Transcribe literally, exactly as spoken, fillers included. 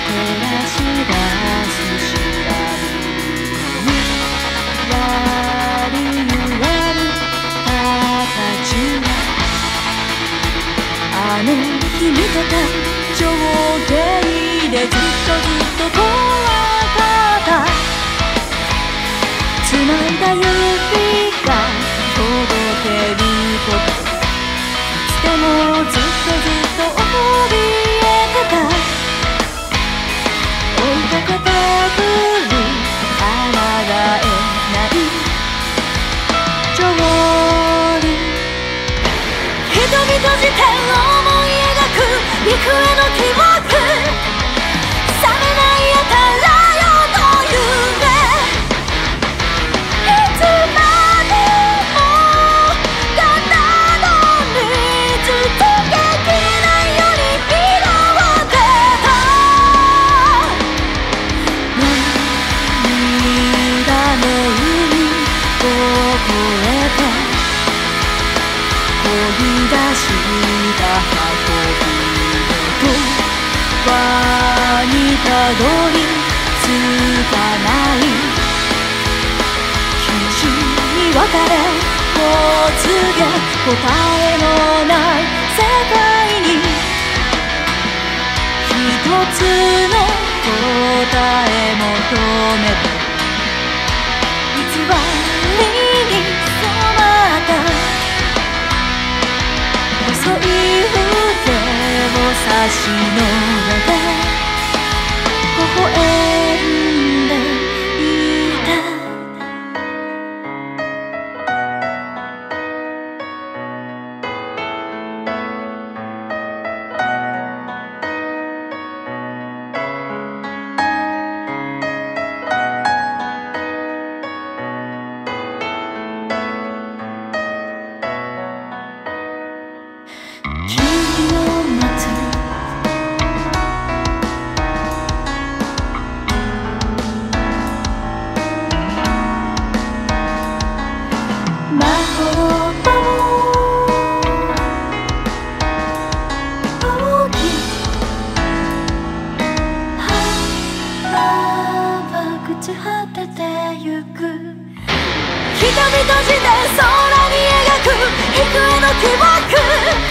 らし出す知らぬやりゆえる形はあの日見てた情景でずっとずっと遠かった繋いだ指が届けることいつでもずっとずっと怯えてた追いかけてくる抗えない上流瞳閉じて思い描く陸への記憶冷めないやたらよと夢いつまでもただの水つけきれないように拾ってた涙の海を越えて漕ぎ出した運び輪にたどり着かない必死に別れを告げ答えのない世界に一つの答え求めて偽りに染まった細い筆を差し伸べて微笑んでいた君を待つ魔法の扇花は朽ち果ててゆく瞳閉じて空に描く幾重の記憶